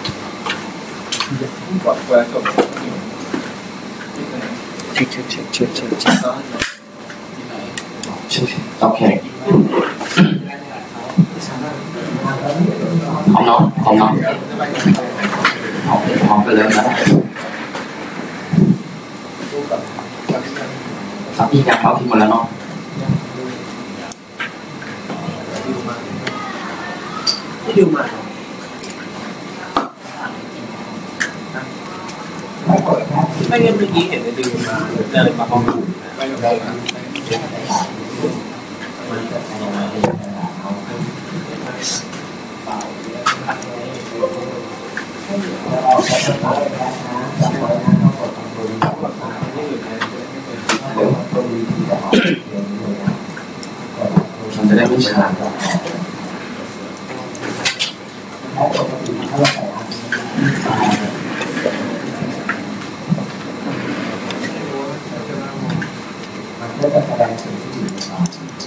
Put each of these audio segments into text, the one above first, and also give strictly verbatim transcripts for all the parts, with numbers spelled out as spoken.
กดเปิดจบเช็คเช็คเช็คเช็คเช็คเช็คโอเคพร้อมเนาะพร้อมเนาะพร้อมไปเลยนะสับอีกอย่างเขาทิ้งหมดแล้วเนาะที่ดูมาไม่งั้นเมื่อกี้เห็นในดูมาเจอปลาปองถูกไม่ได้นะมันจะได้ไม่ช้าก็จะแสดงถึงที่อยู่นะครับ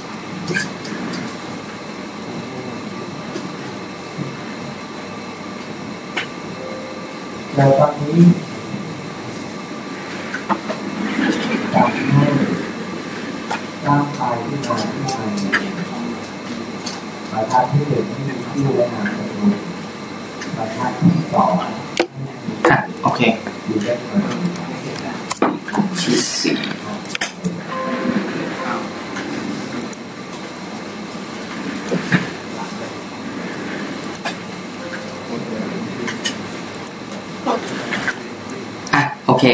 แล้วตอนนี้ทำให้ร่างกายที่มาที่มาประธานที่หนึ่งที่มีที่รู้และนามประตูประธานที่สองอ่ะโอเคอยู่ได้ไหมที่สี่อ่ะโอเค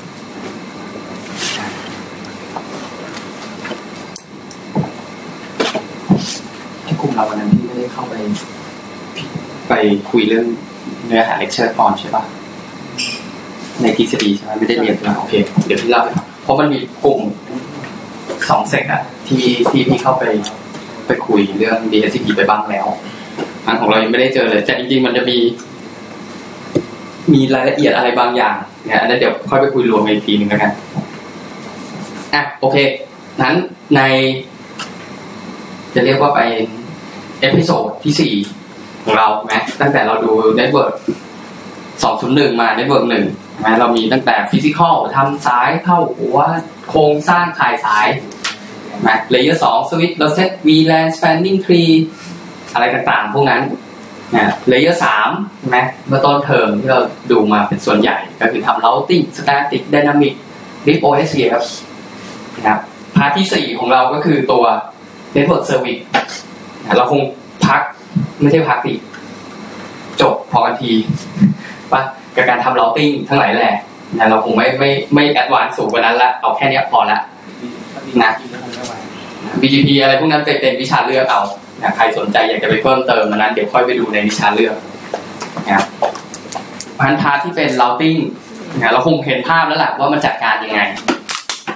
ที่กลุ่มเราวันนั้นที่ไม่ได้เข้าไปไปคุยเรื่องเนื้อหาเลคเชอร์ก่อนใช่ปะในทฤษฎีใช่ไหมไม่ได้เรียนนะโอเคเดี๋ยวพี่เล่าให้ฟังเพราะมันมีกลุ่มสองเซกอะที่ที่พี่เข้าไปไปคุยเรื่อง ดี เอส ซี พี ไปบ้างแล้วอันของเรายังไม่ได้เจอเลยแต่จริงๆมันจะมีมีรายละเอียดอะไรบางอย่างเนี่ยอันนั้นเดี๋ยวค่อยไปคุยรวมอีกทีนึงแล้วกันอ่ะโอเคนั้นในจะเรียกว่าไปเอพิโซดที่สี่ของเราไหมตั้งแต่เราดูเน็ตเวิร์กสองศูนย์หนึ่งมาเน็ตเวิร์กหนึ่งไหมเรามีตั้งแต่ฟิสิกอลทำสายเข้าหัวโครงสร้างขายสายนะเลเยอร์สองสวิตช์เราเซต วี แลน spanning tree อะไรต่างๆพวกนั้นนะเลเยอร์สามใช่ไหมเมื่อต้นเทอมที่เราดูมาเป็นส่วนใหญ่ก็คือทำ routing static dynamic rip โอ เอส พี เอฟ นะครับพาร์ทที่สี่ของเราก็คือตัว network service นะเราคงพักไม่ใช่พักดิจบพอกันทีป่ะกับการทำ routing ทั้งหลายแหละนะเราคงไม่ไม่ไม่แอดวานซ์สูงกว่านั้นละเอาแค่นี้พอละนะ บี จี พี อะไรพวกนั้นเป็นเป็นวิชาเลือกเอานะใครสนใจอยากจะไปเพิ่มเติมนั้นเดี๋ยวค่อยไปดูในวิชาเลือกนะครับพันพาที่เป็น routing นะเราคงเห็นภาพแล้วแหละว่ามันจัดการยังไง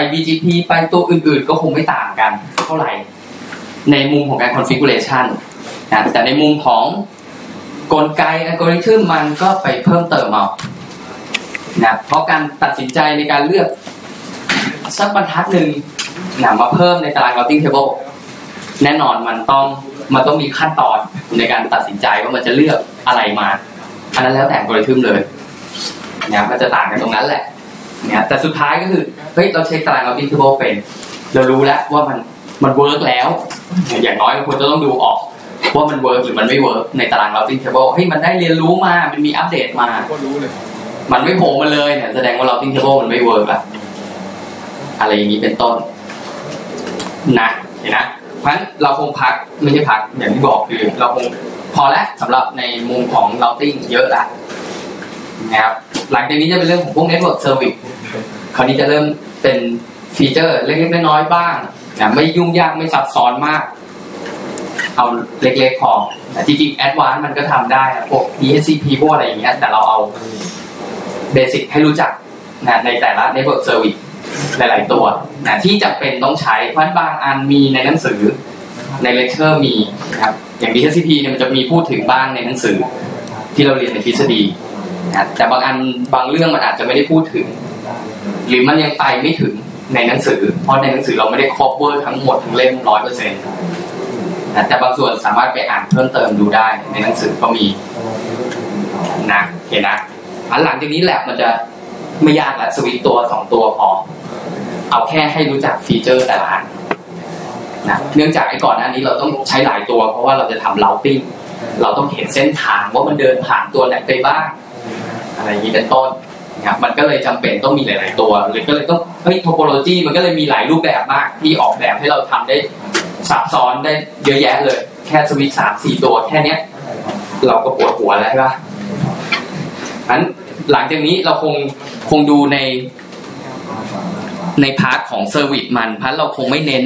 บี จี พี ไปตัวอื่นๆก็คงไม่ต่างกันเท่าไหร่ในมุมของการ configuration นะแต่ในมุมของกลไกอัลกอริทึมมันก็ไปเพิ่มเติมเอานะเพราะการตัดสินใจในการเลือกสักบรรทัดหนึ่งนะมาเพิ่มในตาราง routing table แน่นอนมันต้องมันต้องมีขั้นตอนในการตัดสินใจว่ามันจะเลือกอะไรมาอันนั้นแล้วแต่อัลกอริทึมเลยนะมันจะต่างกันตรงนั้นแหละเนี่ยแต่สุดท้ายก็คือเฮ้ยเราเช็คตาราง routing table เป็นเรารู้แล้วว่ามันมันเวิร์กแล้วอย่างน้อยเราควรจะต้องดูออกว่ามันเวิร์กหรือมันไม่เวิร์กในตาราง routing table ให้มันได้เรียนรู้มามันมีอัปเดตมาก็รู้เลยมันไม่โผล่มาเลยเนี่ยแสดงว่า routing table มันไม่เวิร์กละอะไรอย่างนี้เป็นต้นนะเห็นนะเพราะฉะนั้นเราคงพักไม่ใช่พักอย่างที่บอกคือเราคงพอแล้วสำหรับในมุมของ routing เยอะละนะครับหลังจากนี้จะเป็นเรื่องของพวก network service คราวนี้จะเริ่มเป็นฟีเจอร์เล็กๆน้อยๆบ้างนะไม่ยุ่งยากไม่ซับซ้อนมากเอาเล็กๆพอจริงๆ advanced มันก็ทำได้พวก ดี เอส ซี พี พวกอะไรอย่างเงี้ยแต่เราเอาเบสิกให้รู้จักนะในแต่ละ network service หลายๆตัวนะที่จำเป็นต้องใช้เพราะบางอันมีในหนังสือในเลคเชอร์มีนะครับอย่าง ดี เอส ซี พี เนี่ยมันจะมีพูดถึงบ้างในหนังสือที่เราเรียนในทฤษฎีนะแต่บางอันบางเรื่องมันอาจจะไม่ได้พูดถึงหรือมันยังไปไม่ถึงในหนังสือเพราะในหนังสือเราไม่ได้ cover ทั้งหมดทั้งเล่ม ร้อยเปอร์เซ็นต์ นะแต่บางส่วนสามารถไปอ่านเพิ่มเติมดูได้ในหนังสือก็มีนะเห็นนะอันหลังจากนี้แหละมันจะไม่ยากละสวิตช์ตัวสองตัวพอเอาแค่ให้รู้จักฟีเจอร์แต่ละอันนะเนื่องจากไอ้ก่อนหน้านี้เราต้องใช้หลายตัวเพราะว่าเราจะทำ routing เราต้องเห็นเส้นทางว่ามันเดินผ่านตัวไหนไปบ้างอะไรอย่างนี้เป็นต้นนะครับมันก็เลยจำเป็นต้องมีหลายๆตัวเลยก็เลยต้องเฮ้ย topology มันก็เลยมีหลายรูปแบบมากที่ออกแบบให้เราทำได้ซับซ้อนได้เยอะแยะเลยแค่สวิตช์สามสี่ตัวแค่เนี้ยเราก็ปวดหัวแล้วใช่ปะงั้นหลังจากนี้เราคงคงดูในในพาร์ทของเซอร์วิสมันเพราะเราคงไม่เน้น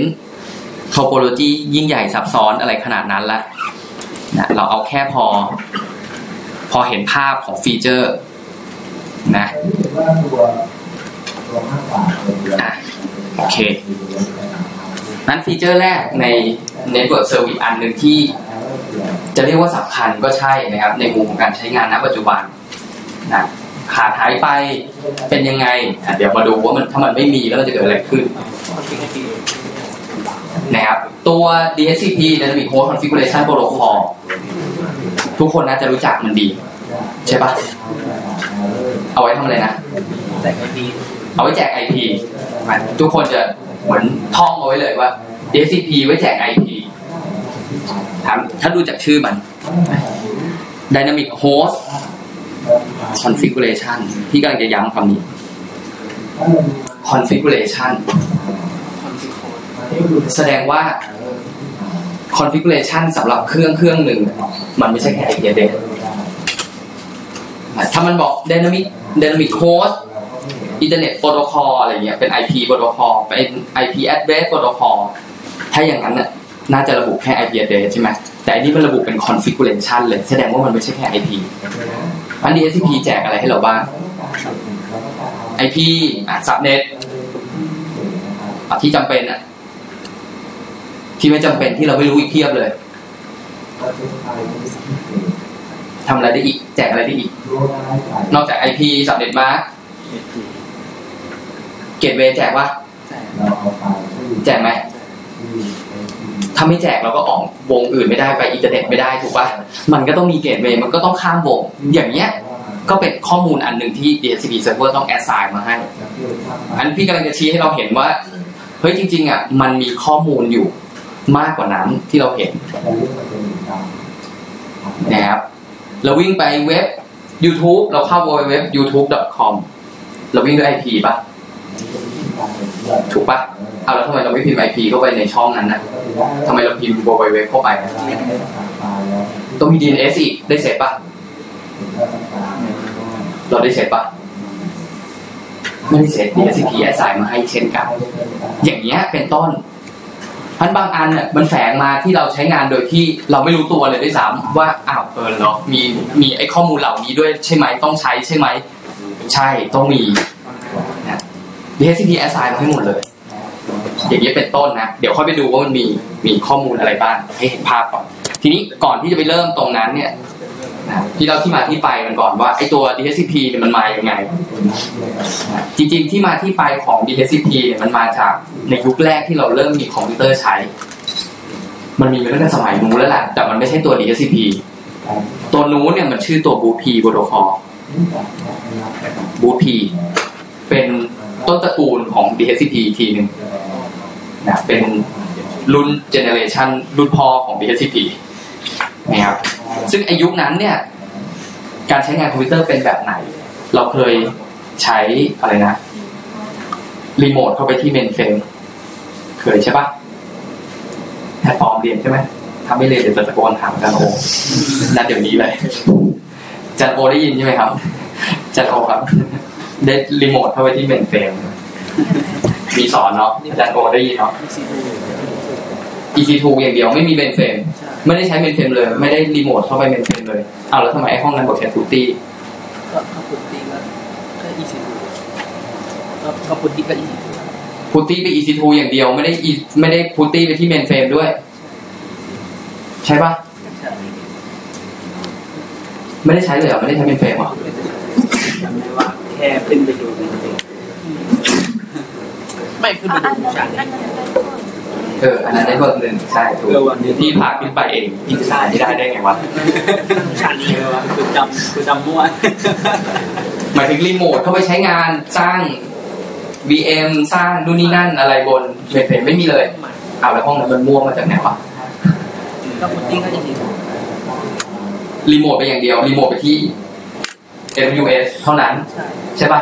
topology ยิ่งใหญ่ซับซ้อนอะไรขนาดนั้นละนะเราเอาแค่พอพอเห็นภาพของฟีเจอร์นะอ่ะโอเคนั้นฟีเจอร์แรกใน Network Service อันหนึ่งที่จะเรียกว่าสำคัญก็ใช่นะครับในมุมของการใช้งานณปัจจุบันนะขาดหายไปเป็นยังไงเดี๋ยวมาดูว่ามันถ้ามันไม่มีแล้วมันจะเกิดอะไรขึ้นนะครับตัว ดี เอส ซี พี Dynamic Host Configuration Protocol ทุกคนน่าจะรู้จักมันดีใช่ปะเอาไว้ทำอะไรนะแจก ไอ พีเอาไว้แจก ไอ พี ทุกคนจะเหมือนท่องเอาไว้เลยว่า ดี เอส ซี พี ไว้แจก ไอ พี ถามถ้าดูจากชื่อมัน Dynamic Host Configuration ที่กำลังจะย้ำคำนี้ Configuration แสดงว่า Configuration สำหรับเครื่องเครื่องหนึ่งมันไม่ใช่แค่ ไอ พี address ถ้ามันบอก Dynamic Dynamic Host Internet Protocol อะไรเงี้ยเป็น ไอ พี Protocol เป็น ไอ พี Address Protocol ถ้าอย่างนั้นน่ะน่าจะระบุแค่ ไอ พี Address ใช่ไหมแต่อันนี้มันระบุเป็น Configuration เลยแสดงว่ามันไม่ใช่แค่ ไอ พี อัน ดี เอส ซี พี แจกอะไรให้เราบ้าง ไอ พี อ่ะ Subnet อ่ะที่จำเป็นอ่ะที่ไม่จำเป็นที่เราไม่รู้อีกเพียบเลยทำอะไรได้อีกแจกอะไรได้อีกนอกจาก ไอ พี Subnet Mask เกตเวย์แจกวะแจกไหมถ้าไม่แจกเราก็ออกวงอื่นไม่ได้ไปอินเทอร์เน็ตไม่ได้ถูกป่ะมันก็ต้องมีเกตเวย์มันก็ต้องข้ามวงอย่างเงี้ยก็เป็นข้อมูลอันหนึ่งที่ ดี เอส ซี พี Server ต้อง assign มาให้อันพี่กำลังจะชี้ให้เราเห็นว่าเฮ้ยจริงๆอ่ะมันมีข้อมูลอยู่มากกว่านั้นที่เราเห็นนะครับเราวิ่งไปเว็บ YouTube เราเข้า ดับเบิลยู ดับเบิลยู ดับเบิลยู ดอท ยูทูบ ดอท คอม เราวิ่งด้วย ไอ พี ป่ะถูกป่ะเอาแล้วทำไมเราไม่พิมพ์ ไอ พี เข้าไปในช่องนั้นนะทำไมเราพิมพ์ ดับเบิลยู ดับเบิลยู ดับเบิลยู เข้าไปต้องมี ดี เอ็น เอส อีกได้เสร็จป่ะเราได้เสร็จป่ะไม่ได้เสร็จ ดี เอส ซี พี assign มาให้เช่นกันอย่างเงี้ยเป็นต้นพันบางอันเนี่ยมันแฝงมาที่เราใช้งานโดยที่เราไม่รู้ตัวเลยด้วยซ้ำว่าอ้าวเออเนาะมีมีไอ้ข้อมูลเหล่านี้ด้วยใช่ไหมต้องใช้ใช่ไหมใช่ต้องมีนะดี เอช ซี พี assign มาให้หมดเลยอย่างนี้เป็นต้นนะเดี๋ยวค่อยไปดูว่ามันมีมีข้อมูลอะไรบ้างให้เห็นภาพก่อนทีนี้ก่อนที่จะไปเริ่มตรงนั้นเนี่ยนะที่เราที่มาที่ไปกันก่อนว่าไอ้ตัว ดี เอช ซี พี เนี่ยมันมาอย่างไงจริงๆที่มาที่ไปของ ดี เอช ซี พี เนี่ยมันมาจากในยุคแรกที่เราเริ่มมีคอมพิวเตอร์ใช้มันมีมาตั้งแต่สมัยนู้นแล้วแหละแต่มันไม่ใช่ตัว ดี เอช ซี พี ตัวนู้นเนี่ยมันชื่อตัว boot p protocol boot p เป็นต้นตระกูลของ ดี เอช ซี พี ทีนึงนะเป็นรุ่นเจเนเรชันรุ่นพ่อของ ดี เอช ซี พี นะครับซึ่งอายุนั้นเนี่ยการใช้งานคอมพิวเตอร์เป็นแบบไหนเราเคยใช้อะไรนะรีโมทเข้าไปที่เมนเฟรมเคยใช่ปะแพลตฟอร์มเรียนใช่ไหมถ้าไม่เรียนเดี๋ยวจะตะโกนถามอาจารย์โอนัดเดี๋ยวนี้เลยอาจารย์โอได้ยินใช่ไหมครับอาจารย์โอครับได้รีโมทเข้าไปที่เมนเฟรมมีสอนเนาะอาจารย์โอได้ยินเนาะ อี ซี ทู อย่างเดียวไม่มีเมนเฟรมไม่ได้ใช้เมนเฟรมเลยไม่ได้รีโมทเข้าไปเมนเฟรมเลยเอาแล้วทำไมไอ้ห้องนั้นบอกใช้พุตตี้ก็พุตตี้ก็ก็ อี ซี ทู ก็ก็พุตตี้ก็ อี ซี ทูพุตตี้ไป อี ซี ทู อย่างเดียวไม่ได้ไม่ได้พุตตี้ไปที่เมนเฟรมด้วยใช่ปะไม่ได้ใช้เลยเหรอไม่ได้ใช้เมนเฟรมหรอจำได้ว่าแค่ขึ้นไปดูเมนเฟรมไม่ขึ้นไปดูชั้นเอออันนั้นได้เบอร์หนึ่งใช่ถูกพี่พาขึ้นไปเองพี่จะได้ไม่ได้ได้ไงวะชั้นนี้เลยวะคือจำคือจำมั่วหมายถึงรีโมทเข้าไปใช้งานสร้าง วี เอ็ม สร้างนู่นนี่นั่นอะไรบนเมนเฟรมไม่มีเลยเอาแล้วห้องนั้นมันมั่วมาจากไหนวะก็พุตติ้งก็จริงๆรีโมทไปอย่างเดียวรีโมทไปที่ เอ ดับเบิลยู เอส เท่านั้นใช่ป่ะ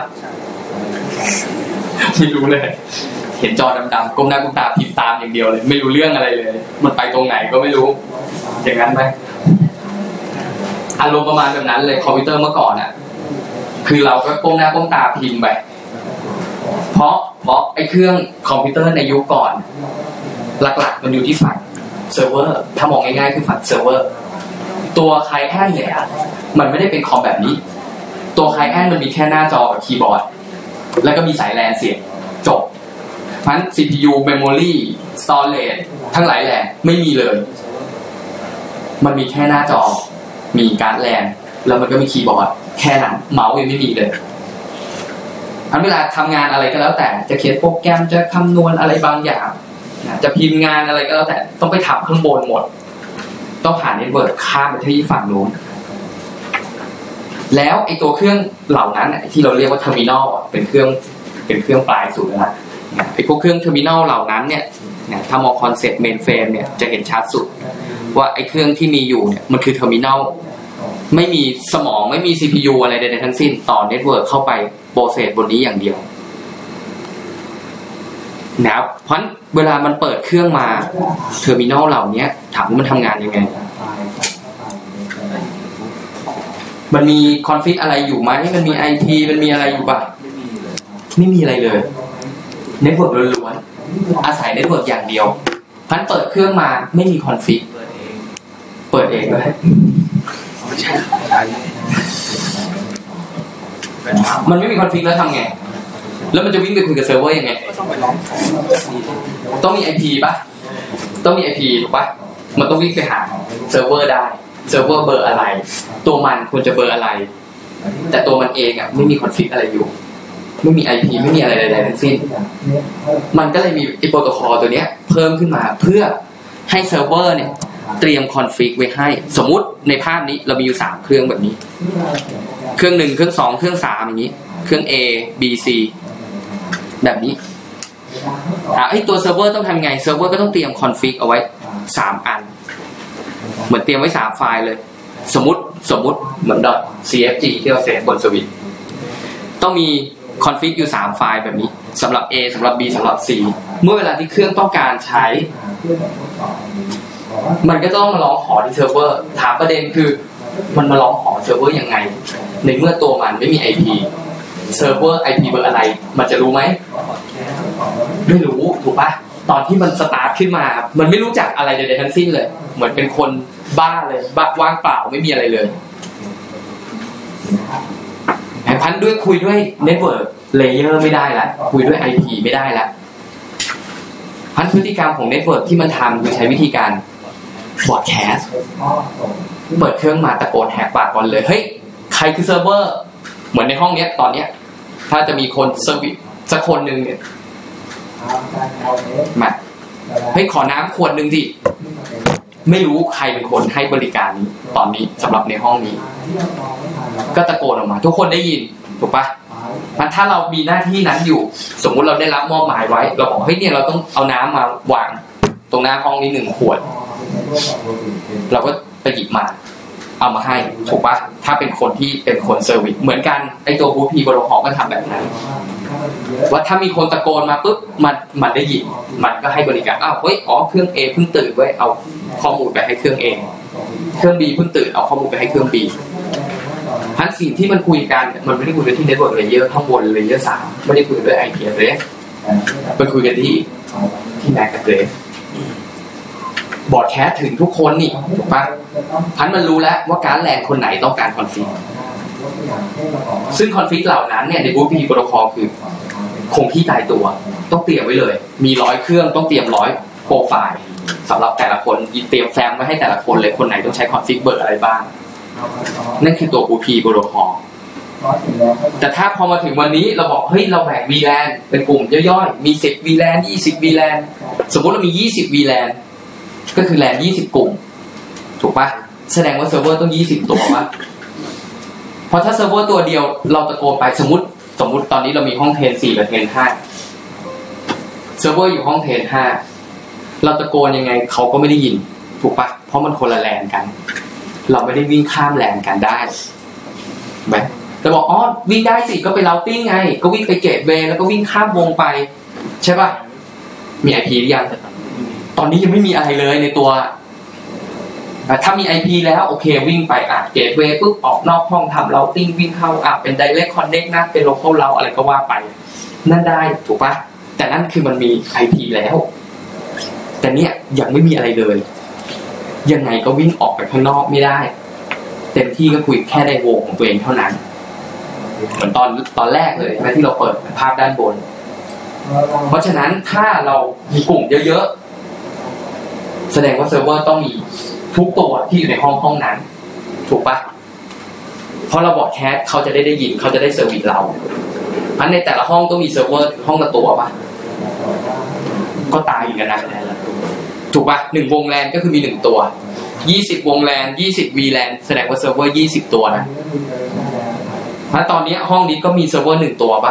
ไม่รู้เลยเห็นจอดำๆก้มหน้าก้มตาพิมพ์ตามอย่างเดียวเลยไม่รู้เรื่องอะไรเลยมันไปตรงไหนก็ไม่รู้อย่างนั้นไหมอารมณ์ประมาณแบบนั้นเลยคอมพิวเตอร์เมื่อก่อนอ่ะคือเราก็ก้มหน้าก้มตาพิมพ์ไปเพราะเพราะไอ้เครื่องคอมพิวเตอร์ในยุคก่อนหลักๆมันอยู่ที่ฝั่งเซิร์ฟเวอร์ถ้ามองง่ายๆคือฝั่งเซิร์ฟเวอร์ตัวไคลเอนต์เนี่ยมันไม่ได้เป็นคอมแบบนี้ตัวไคลเอนต์มันมีแค่หน้าจอกับคีย์บอร์ดแล้วก็มีสายแลนเสียงจบเพราะฉะนั้น ซี พี ยู memory storage ทั้งหลายแหล่ไม่มีเลยมันมีแค่หน้าจอมีการ์ดแลนแล้วมันก็มีคีย์บอร์ดแค่นั้นเมาส์ยังไม่มีเลยอันเวลาทำงานอะไรก็แล้วแต่จะเขียนโปรแกรมจะคำนวณอะไรบางอย่างจะพิมพ์งานอะไรก็แล้วแต่ต้องไปทำข้างบนหมดต้องผ่านเน็ตเวิร์คข้ามไปที่ฝั่งนู้นแล้วไอ้ตัวเครื่องเหล่านั้นที่เราเรียกว่าเทอร์มินอลเป็นเครื่องเป็นเครื่องปลายสุดนะไอ้พวกเครื่องเทอร์มินอลเหล่านั้นเนี่ยถ้ามองคอนเซ็ปต์เมนเฟรมเนี่ยจะเห็นชัดสุดว่าไอ้เครื่องที่มีอยู่เนี่ยมันคือเทอร์มินอลไม่มีสมองไม่มี ซี พี ยู อะไรใดๆทั้งสิ้นต่อเน็ตเวิร์คเข้าไปโปรเซสบนนี้อย่างเดียวนะครับเพราะเวลามันเปิดเครื่องมาเทอร์มินอลเหล่านี้ถามว่ามันทำงานยังไงมันมีคอนฟิกอะไรอยู่ไหมมันมี ไอ พี มันมีอะไรอยู่ป่ะไม่มีอะไรเลยเน็ตเวิร์กล้วนๆอาศัยเน็ตเวิร์กอย่างเดียวพันเปิดเครื่องมาไม่มีคอนฟิกเปิดเองเลยมันไม่มีคอนฟิกแล้วทำไงแล้วมันจะวิ่งไปคุยกับเซิร์ฟเวอร์ยังไงต้องมี ไอ พี ป่ะต้องมี ไอ พี ถูกป่ะมันต้องวิ่งไปหาเซิร์ฟเวอร์ได้เซิร์ฟเวอร์เบอร์อะไรตัวมันควรจะเบอร์อะไรแต่ตัวมันเองอ่ะไม่มีคอนฟิกอะไรอยู่ไม่มี ไอ พี ไม่มีอะไรใดๆทั้งสิ้นมันก็เลยมีไอ้โปรโตคอลตัวเนี้ยเพิ่มขึ้นมาเพื่อให้เซิร์ฟเวอร์เนี่ยเตรียมคอนฟิกไว้ให้สมมุติในภาพนี้เรามีอยู่สามเครื่องแบบนี้เครื่องหนึ่งเครื่องสองเครื่องสามอย่างนี้เครื่อง A B C แบบนี้อ่ะไอ้ตัวเซิร์ฟเวอร์ต้องทำไงเซิร์ฟเวอร์ก็ต้องเตรียมคอนฟิกเอาไว้สามอันเหมือนเตรียมไว้สามไฟล์เลยสมมุติสมมุติเหมือน .cfg ที่เราเซฟบนสวิตช์ต้องมีคอนฟิกอยู่สามไฟล์แบบนี้สำหรับ A สำหรับ B สำหรับ C เมื่อเวลาที่เครื่องต้องการใช้มันก็ต้องมาร้องขอที่เซิร์ฟเวอร์ถามประเด็นคือมันมาร้องขอเซิร์ฟเวอร์ยังไงในเมื่อตัวมันไม่มี ไอ พี เซิร์ฟเวอร์ ไอ พี เบอร์อะไรมันจะรู้ไหมไม่รู้ถูกปะตอนที่มันสตาร์ทขึ้นมามันไม่รู้จักอะไรใดๆทั้งสิ้นเลยเหมือนเป็นคนบ้าเลยบ้าว่างเปล่าไม่มีอะไรเลยพันด้วยคุยด้วยเน็ตเวิร์กเลเยอร์ไม่ได้ละคุยด้วย ไอ พี ไม่ได้ละพันพฤติกรรมของเน็ตเวิร์กที่มันทำคือใช้วิธีการบอดแคสต์เปิดเครื่องมาตะโกนแหกปากก่อนเลยเฮ้ยใครคือเซิร์ฟเวอร์เหมือนในห้องเนี้ยตอนเนี้ยถ้าจะมีคนเซอร์วิสสักคนหนึ่งเนี่ยมาเฮ้ยขอน้ำขวดหนึ่งดิไม่รู้ใครเป็นคนให้บริการนี้ตอนนี้สำหรับในห้องนี้ก็ตะโกนออกมาทุกคนได้ยินถูกปะมันถ้าเรามีหน้าที่นั้นอยู่สมมุติเราได้รับมอบหมายไว้เราบอกเฮ้ยเนี่ยเราต้องเอาน้ำมาวางตรงหน้าห้องนี้หนึ่งขวดเราก็ไปหยิบมาเอามาให้ถูกปะถ้าเป็นคนที่เป็นคนเซอร์วิสเหมือนกันไอตัวบูพีบริหารก็ทำแบบนั้นว่าถ้ามีคนตะโกนมาปุ๊บมันมันได้ยินมันก็ให้บริการอ้าวเฮ้ยอ๋อเครื่อง A เพิ่งตื่นไว้เอาข้อมูลไปให้เครื่อง A เครื่อง B เพิ่งตื่นเอาข้อมูลไปให้เครื่อง B พันสิ่งที่มันคุยกันมันไม่ได้คุยกันที่ Network Layer ข้างบน Layer สามไม่ได้คุยด้วย ไอ พี address มันคุยกันที่ที่ แม็ก address บอร์ดแคสถึงทุกคนนี่ถูกปะพันมันรู้แล้วว่าการแลนคนไหนต้องการคอนฟิกซึ่งคอนฟิกเหล่านั้นเนี่ยในบูพีโปรโตคอลคือคงที่ตายตัวต้องเตรียมไว้เลยมีร้อยเครื่องต้องเตรียมร้อยโปรไฟล์สำหรับแต่ละคนเตรียมแฟ้มไว้ให้แต่ละคนเลยคนไหนต้องใช้คอนฟิกเบอร์อะไรบ้างนั่นคือตัว บู พี โปรโตคอลแต่ถ้าพอมาถึงวันนี้เราบอกเฮ้ยเราแบ่ง วี แลน เป็นกลุ่มย่อยๆมีสิบ วี แลน ยี่สิบ วี แลน สมมุติเรามียี่สิบ วี แลน ก็คือแลนยี่สิบกลุ่มถูกปะแสดงว่าเซิร์ฟเวอร์ต้องยี่สิบตัววะเพราะถ้าเซิร์ฟเวอร์ตัวเดียวเราตะโกนไปสมมติสมมติตอนนี้เรามีห้องเทนสี่กับเทนห้าเซิร์ฟเวอร์อยู่ห้องเทนห้าเราตะโกนยังไงเขาก็ไม่ได้ยินถูกปะเพราะมันคนละแลนกันเราไม่ได้วิ่งข้ามแลนกันได้ไหมแต่บอกอ๋อวิ่งได้สิก็ไปเราติ้งไงก็วิ่งไปเกตเวย์แล้วก็วิ่งข้ามวงไปใช่ปะมี ไอ พี หรือยังตอนนี้ยังไม่มีอะไรเลยในตัวถ้ามี ไอ พี แล้วโอเควิ่งไปอ่ะเกตเวย์ปุ๊บออกนอกห้องทำเราติ้งวิ่งเข้าอ่ะเป็น direct connect นะเป็น local เราอะไรก็ว่าไปนั่นได้ถูกปะแต่นั่นคือมันมี ไอ พี แล้วแต่เนี้ยยังไม่มีอะไรเลยยังไงก็วิ่งออกไปข้างนอกไม่ได้เต็มที่ก็คุยแค่ในวงของตัวเองเท่านั้นเหมือนตอนตอนแรกเลยที่เราเปิดภาพด้านบนเพราะฉะนั้นถ้าเรามีกลุ่มเยอะๆแสดงว่าเซิร์ฟเวอร์ต้องมีทุกตัวที่อยู่ในห้องห้องนั้นถูกปะเพราะเราบอกแคสเขาจะได้ได้ยินเขาจะได้เซอร์วิสเราเพราะในแต่ละห้องต้องมีเซิร์ฟเวอร์ห้องละตัวปะก็ตายอยู่กันนะถูกปะหนึ่งวงแลนก็คือมีหนึ่งตัวยี่สิบวงแลนยี่สิบ วี แลน แสดงว่าเซิร์ฟเวอร์ยี่สิบตัวนะเพราะตอนนี้ห้องนี้ก็มีเซิร์ฟเวอร์หนึ่งตัวปะ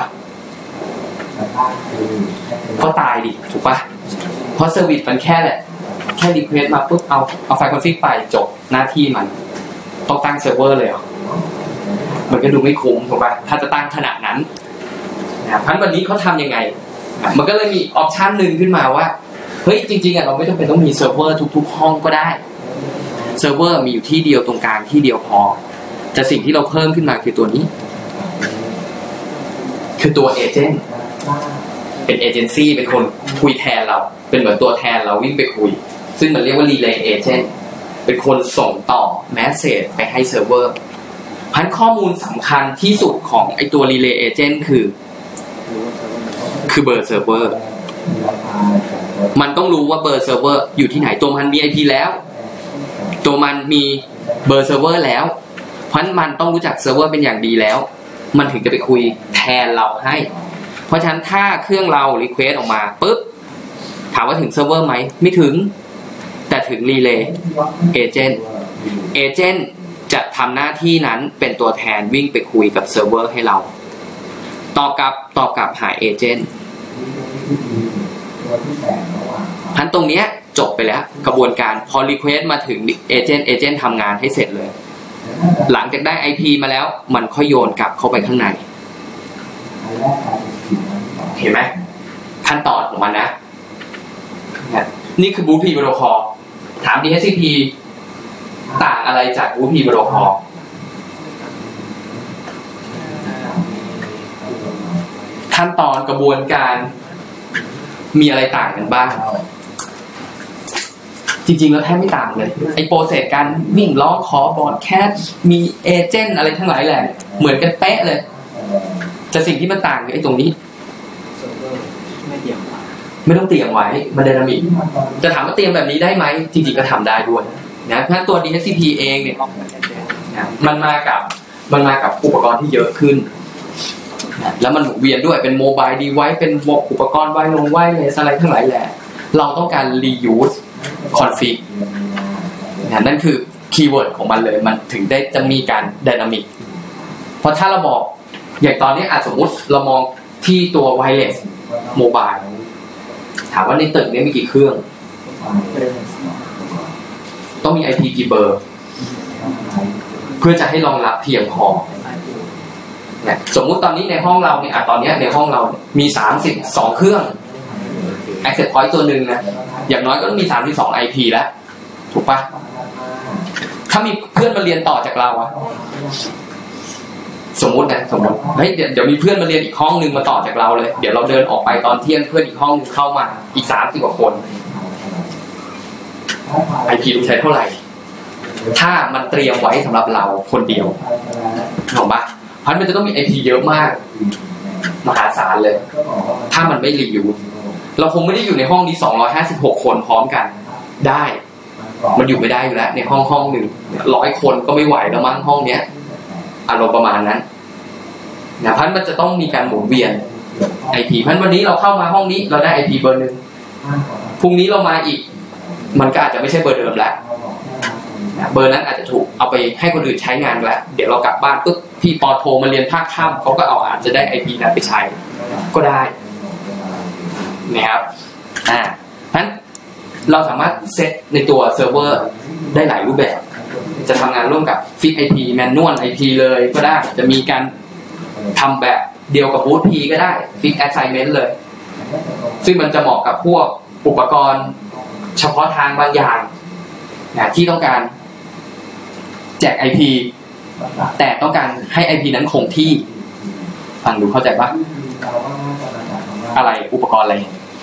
ก็ตายดิถูกปะเพราะเซอร์วิสมันแค่แหละแค่รีเควสมาปุ๊บเอาเอาไฟล์คอนฟิกไปจบหน้าที่มันต้องตั้งเซิร์ฟเวอร์เลยเหรอมันก็ดูไม่คุ้มถูกปะถ้าจะตั้งขนาดนั้นนะเพราะวันนี้เขาทำยังไงมันก็เลยมีออปชันหนึ่งขึ้นมาว่าเฮ้ยจริงๆอ่ะเราไม่จำเป็นต้องมีเซิร์ฟเวอร์ทุกๆห้องก็ได้เซิร์ฟเวอร์มีอยู่ที่เดียวตรงกลางที่เดียวพอแต่สิ่งที่เราเพิ่มขึ้นมาคือตัวนี้คือตัวเอเจนต์เป็นเอเจนซี่เป็นคนคุยแทนเราเป็นเหมือนตัวแทนเราวิ่งไปคุยซึ่งมันเรียกว่า Relay Agent เป็นคนส่งต่อแมสเสจไปให้เซิร์ฟเวอร์พันข้อมูลสำคัญที่สุดของไอตัว Relay Agent คือคือเบอร์เซิร์ฟเวอร์มันต้องรู้ว่าเบอร์เซิร์ฟเวอร์อยู่ที่ไหนตัวมันมี ไอ พี แล้วตัวมันมีเบอร์เซิร์ฟเวอร์แล้วเพราะมันต้องรู้จักเซิร์ฟเวอร์เป็นอย่างดีแล้วมันถึงจะไปคุยแทนเราให้เพราะฉะนั้นถ้าเครื่องเรารีเควสออกมาปุ๊บถามว่าถึงเซิร์ฟเวอร์ไหมไม่ถึงแต่ถึง Relay Agent Agent จะทำหน้าที่นั้นเป็นตัวแทนวิ่งไปคุยกับเซิร์ฟเวอร์ให้เราตอบกลับตอบกลับหา Agent ทันตรงเนี้ยจบไปแล้วกระบวนการพอ request มาถึง agent agent ทำงานให้เสร็จเลยหลังจากได้ ไอ พี มาแล้วมันค่อยโยนกลับเข้าไปข้างในเห็นไหมขั้นตอนของมันนะนี่คือ บู พี Protocol ถาม ดี เอช ซี พี ต่างอะไรจาก บู พี Protocol ขั้นตอนกระบวนการมีอะไรต่างกันบ้างจริงๆแล้วแทบไม่ต่างเลยไอ้โปรเซสการวิ่งล้อขอบอร์ดแคสมีเอเจนต์อะไรทั้งหลายแหละเหมือนกันเป๊ะเลยแต่สิ่งที่มันต่างคือไอ้ตรงนี้เซิร์ฟเวอร์ไม่เตรียมไว้ไม่ต้องเตรียมไว้มันไดนามิกจะถามว่าเตรียมแบบนี้ได้ไหมจริงๆก็ทำได้ด้วยนะเพราะตัว ดี เอช ซี พี เองเนี่ยมันมากับมันมากับอุปกรณ์ที่เยอะขึ้นแล้วมันหมุนเวียนด้วยเป็นโมบายดีไวซ์เป็นอุปกรณ์ไวลงไวเลสอะไรทั้งหลายแหละเราต้องการ reuse config นั่นคือคีย์เวิร์ดของมันเลยมันถึงได้จะมีการไดนามิกเพราะถ้าเราบอกอย่างตอนนี้อาจสมมติเรามองที่ตัวไวเลสโมบายถามว่าในตึกนี้มีกี่เครื่องต้องมี ไอ พี กี่เบอร์เพื่อจะให้รองรับเพียงพอเนี่ยสมมุติตอนนี้ในห้องเราเนี่ยตอนนี้ในห้องเรามีสามสิบสองเครื่อง access point ตัวหนึ่งนะอย่างน้อยก็ต้องมีสามสิบสอง ไอ พี แล้วถูกปะถ้ามีเพื่อนมาเรียนต่อจากเราอะสมมุตินะสมมติเฮ้ยเดี๋ยวเดี๋ยวมีเพื่อนมาเรียนอีกห้องนึงมาต่อจากเราเลยเดี๋ยวเราเดินออกไปตอนเที่ยงเพื่อนอีกห้องนึงเข้ามาอีกสามสิบกว่าคน ไอ พี ใช้เท่าไหร่ถ้ามันเตรียมไว้สำหรับเราคนเดียวถูกปะเพราะมันจะต้องมี ไอ พี เยอะมากมหาศาลเลยถ้ามันไม่รีวิวเราคงไม่ได้อยู่ในห้องนี้สองร้อยห้าสิบหกคนพร้อมกันได้มันอยู่ไม่ได้อยู่แล้วในห้องห้องหนึ่งร้อยคนก็ไม่ไหวแล้วมั้งห้องเนี้ยอารมณ์ประมาณนั้นนะพันมันจะต้องมีการหมุนเวียน ไอ พี พันวันนี้เราเข้ามาห้องนี้เราได้ ไอ พี เบอร์หนึ่งพรุ่งนี้เรามาอีกมันก็อาจจะไม่ใช่เบอร์เดิมแล้วเบอร์นั้นอาจจะถูกเอาไปให้คนอื่นใช้งานแล้วเดี๋ยวเรากลับบ้านปุ๊บพี่ปอโทรมาเรียนภาคค่ำเขาก็เอาอาจจะได้ ไอ พี นั้นไปใช้ก็ได้นะครับอ่าเพราะฉะนั้นเราสามารถเซตในตัวเซิร์ฟเวอร์ได้หลายรูปแบบจะทำงานร่วมกับ Fix ไอ พี Manual ไอ พี เลยก็ได้จะมีการทำแบบเดียวกับ Boot P ก็ได้ Fix Assignment เลยซึ่งมันจะเหมาะกับพวกอุปกรณ์เฉพาะทางบางอย่างนะที่ต้องการแจก ไอ พี แต่ต้องการให้ ไอ พี นั้นคงที่ฟังดูเข้าใจปะอะไรอุปกรณ์อะไร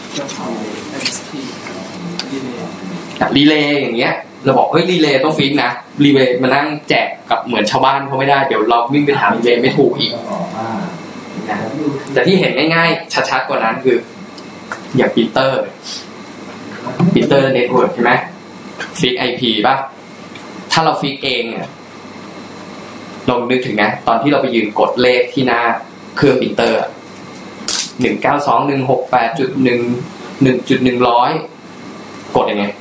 รีเลย์อย่างเงี้ยเราบอกเฮ้ยรีเลย์ต้องฟิกนะรีเลย์มานั่งแจกกับเหมือนชาวบ้านเขาไม่ได้เดี๋ยวเราวิ่งไปถามรีเลย์ไม่ถูกอีกนะแต่ที่เห็นง่ายๆชัดๆกว่านั้นคืออย่างปรินเตอร์ปรินเตอร์เน็ตเวิร์กใช่ไหมฟิก ไอ พี ป่ะถ้าเราฟิกเองเนี่ยลองนึกถึงนะตอนที่เราไปยืนกดเลขที่หน้าเครื่องปรินเตอร์หนึ่งเก้าสองหนึ่งหกแปดจุดหนึ่งหนึ่งจุดหนึ่งร้อยกดยังไง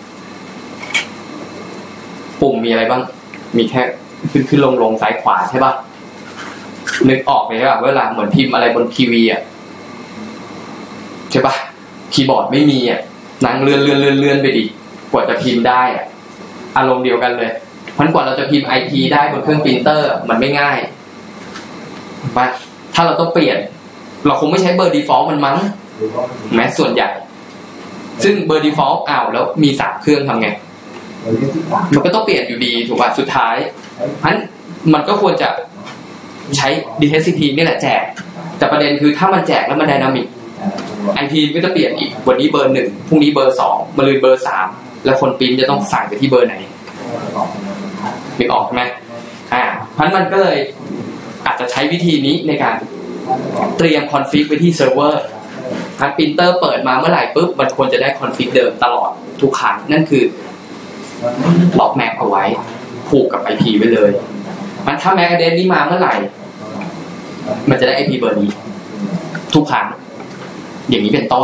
ปุ่มมีอะไรบ้างมีแค่ขึ้นขึ้นลงลงซ้ายขวาใช่ป่ะนึกออกไหมว่าเวลาเหมือนพิมพ์อะไรบนทีวีอ่ะใช่ป่ะคีย์บอร์ดไม่มีอ่ะนั่งเลื่อนเลื่อนเลื่อนเลื่อนไปดิกว่าจะพิมพ์ได้อ่ะอารมณ์เดียวกันเลยเพราะกว่าเราจะพิมพ์ ไอ พี ได้บนเครื่องปรินเตอร์มันไม่ง่ายป่ะถ้าเราต้องเปลี่ยนเราคงไม่ใช้เบอร์ default มันมั้งแม้ส่วนใหญ่ซึ่งเบอร์ default อ้าวแล้วมีสามเครื่องทำไงมันก็ต้องเปลี่ยนอยู่ดีถูกป่ะสุดท้ายเพราะฉะนั้นมันก็ควรจะใช้ ดี เอช ซี พี นี่แหละแจกแต่ประเด็นคือถ้ามันแจกแล้วมันไดนามิก ไอ พี ก็จะเปลี่ยนอีกวันนี้เบอร์หนึ่งพรุ่งนี้เบอร์สองมะรืนเบอร์สามแล้วคนปริ้นจะต้องสั่งไปที่เบอร์ไหนนึกออกไหมอ่าเพราะฉะนั้นมันก็เลยอาจจะใช้วิธีนี้ในการเตรียมคอนฟิกไว้ที่เซิร์ฟเวอร์ถ้าปรินเตอร์เปิดมาเมื่อไหร่ปุ๊บมันควรจะได้คอนฟิกเดิมตลอดทุกครั้งนั่นคือล็อกแม็กเอาไว้ผูกกับ ไอ พี ไว้เลยมันถ้าแม็กอะเดนนี้มาเมื่อไหร่มันจะได้ ไอ พี เบอร์นี้ทุกครั้งอย่างนี้เป็นต้น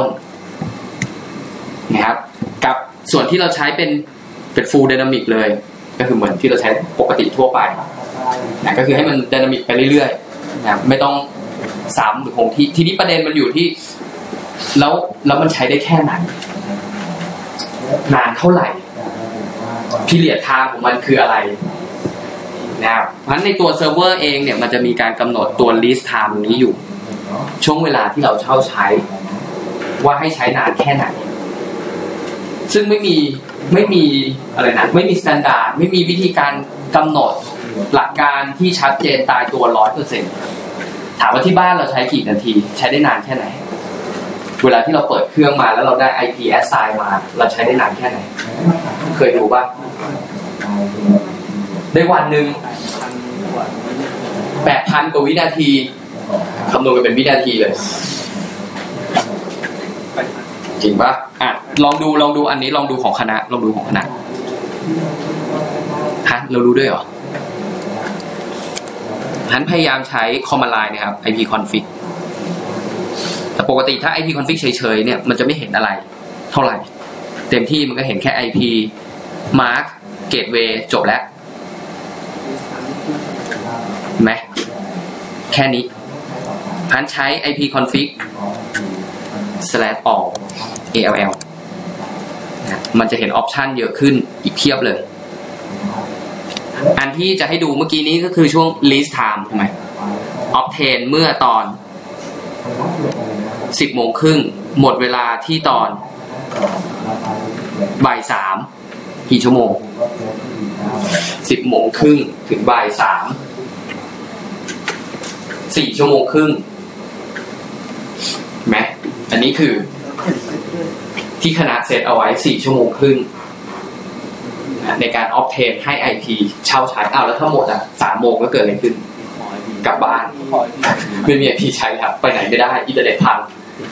นะครับกับส่วนที่เราใช้เป็นเป็น full dynamic เลยก็คือเหมือนที่เราใช้ปกติทั่วไปนะก็คือให้มัน dynamic ไปเรื่อยๆนะไม่ต้องซ้ำหรือคงที่ทีนี้ประเด็นมันอยู่ที่แล้วแล้วมันใช้ได้แค่ไหนนานเท่าไหร่พีเรียดไทม์ของมันคืออะไรนะครับเพราะฉะนั้นในตัวเซิร์ฟเวอร์เองเนี่ยมันจะมีการกำหนดตัว list time ตรงนี้อยู่ช่วงเวลาที่เราเช่าใช้ว่าให้ใช้นานแค่ไหนซึ่งไม่มีไม่มีอะไรนะไม่มีมาตรฐานไม่มีวิธีการกำหนดหลักการที่ชัดเจนตายตัว ร้อยเปอร์เซ็นต์ ถามว่าที่บ้านเราใช้กี่นาทีใช้ได้นานแค่ไหนเวลาที่เราเปิดเครื่องมาแล้วเราได้ ไอ พี assign มาเราใช้ได้นานแค่ไหนเคยดูป่ะได้วันหนึ่งแปดพันกว่าวินาทีคำนวณกันเป็นวินาทีเลยจริงปะอ่ะลองดูลองดูอันนี้ลองดูของคณะลองดูของคณะฮะเรารู้ด้วยเหรอฮันพยายามใช้ command line นะครับ ไอ พี config แต่ปกติถ้า ไอ พี config เฉยๆเนี่ยมันจะไม่เห็นอะไรเท่าไหร่เต็มที่มันก็เห็นแค่ ไอ พี mark gateway จบแล้วไหมแค่นี้ฮันใช้ ไอ พี config slash all all นะมันจะเห็นออปชันเยอะขึ้นอีกเทียบเลยอันที่จะให้ดูเมื่อกี้นี้ก็คือช่วง least time ใช่ไหม obtain เมื่อตอนสิบโมงครึ่งหมดเวลาที่ตอนบ่ายสามกี่ชั่วโมงสิบโมงครึ่งถึงบ่ายสามสี่ชั่วโมงครึ่งไหมอันนี้คือที่คณะเซตเอาไว้สี่ชั่วโมงครึ่งในการ obtain ให้ ไอ พี เช่าใช้อ้าวแล้วถ้าหมดอ่ะสามโมงก็เกิดอะไรขึ้นกลับบ้านไม่มี ไอ พี ใช้ครับไปไหนไม่ได้อินเทอร์เน็ตพัง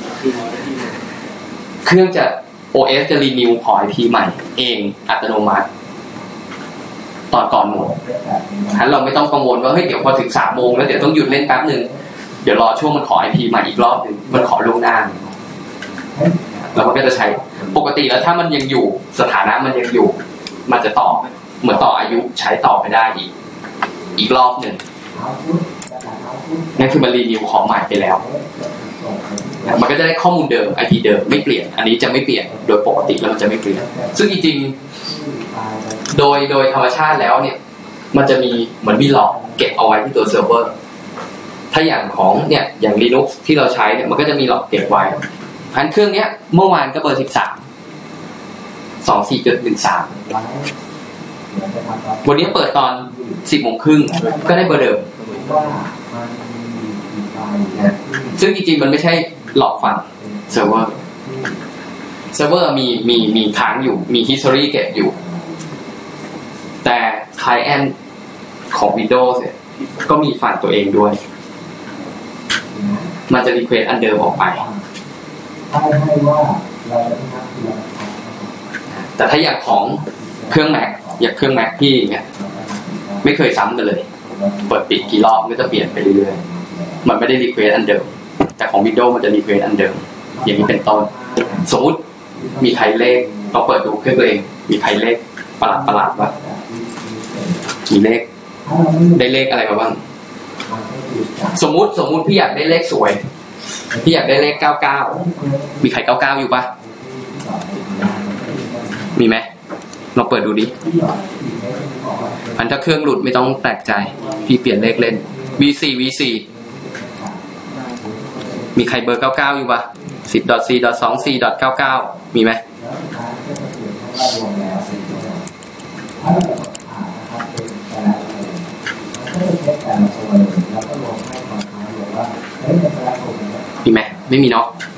เครื่องจะ โอ เอส จะรีนิวขอ ไอ พี ใหม่เองอัตโนมัติตอนก่อนหมดฉะนั้นเราไม่ต้องกังวลว่าเฮ้ยเดี๋ยวพอถึงสามโมงแล้วเดี๋ยวต้องหยุดเล่นแป๊บนึงเดี๋ยวรอช่วงมันขอ ไอ พี ใหม่อีกรอบนึงมันขอล่วงหน้าแล้วมันก็จะใช้ปกติแล้วถ้ามันยังอยู่สถานะมันยังอยู่มันจะต่อเหมือนต่ออายุใช้ต่อไปได้อีกอีกรอบหนึ่งนั่นคือมันรีนิวของใหม่ไปแล้วมันก็จะได้ข้อมูลเดิม ไอ พี เดิมไม่เปลี่ยนอันนี้จะไม่เปลี่ยนโดยปกติแล้วมันจะไม่เปลี่ยนซึ่งจริงๆโดยโดยธรรมชาติแล้วเนี่ยมันจะมีเหมือนมีหลอกเก็บเอาไว้ที่ตัวเซิร์ฟเวอร์ถ้าอย่างของเนี่ยอย่าง Linux ที่เราใช้เนี่ยมันก็จะมีหลอกเก็บไว้พันเครื่องเนี้ยเมื่อวานก็เบอร์สิบสาม สองสี่จุดหนึ่งสามวันนี้เปิดตอนสิบโมงครึ่งก็ได้เบอร์เดิมซึ่งจริงๆมันไม่ใช่หลอกฝั่งเซิร์ฟเวอร์เซิร์ฟเวอร์มีมีมีค้างอยู่มี history เก็บอยู่แต่ client ของ Windows เนี่ยก็มีฝั่งตัวเองด้วยมันจะ request อันเดิมออกไปแต่ถ้าอย่างของเครื่อง Mac อย่างเครื่อง Mac พี่เนี่ยไม่เคยซ้ำกันเลยเปิดปิดกี่รอบก็จะเปลี่ยนไปเรื่อยๆมันไม่ได้ request อันเดิมแต่ของ Windows มันจะ request อันเดิมอย่างนี้เป็นต้นสมมุติมีใครเลขเราเปิดดูเครื่องตัวเองมีใครเลขประหลาดประหลาดวะมีเลขได้เลขอะไรมาบ้างสมมุติสมมุติพี่อยากได้เลขสวยพี่อยากได้เลขเก้าเก้ามีใครเก้าเก้าอยู่ปะมีไหมเราเปิดดูดิอันถ้าเครื่องหลุดไม่ต้องแปลกใจพี่เปลี่ยนเลขเล่น วี โฟร์ วี โฟร์ มีใครเบอร์เก้าเก้าอยู่ปะ สิบ สี่ สอง สี่ เก้าเก้า มีไหมมีไหมไม่มีเนาะ